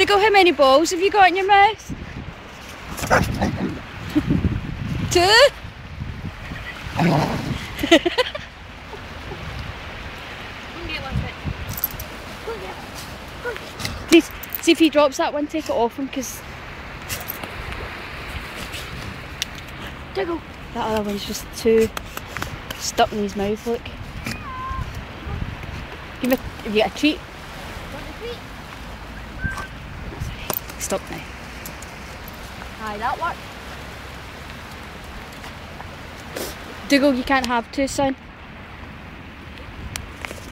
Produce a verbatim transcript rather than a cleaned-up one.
Dougal, how many balls have you got in your mouth? Two? Please, see if he drops that one, take it off him, because Dougal, that other one's just too stuck in his mouth, look. Give me, have you got a treat? Want a treat? Stop now. Aye, that worked. Dougal, you can't have two, son.